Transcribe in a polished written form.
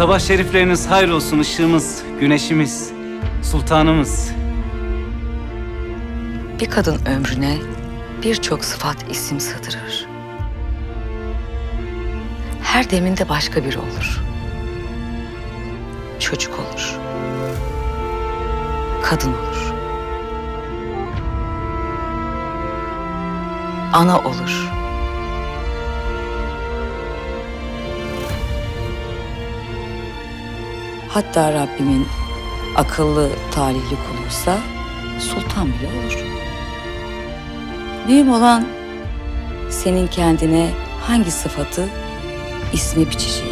Sabah şerifleriniz hayrolsun, ışığımız, güneşimiz, sultanımız. Bir kadın ömrüne birçok sıfat isim sığdırır. Her deminde başka biri olur. Çocuk olur. Kadın olur. Ana olur. Hatta Rabbimin akıllı, talihli kuluysa sultan bile olur. Mühim olan senin kendine hangi sıfatı, ismi biçeceğin.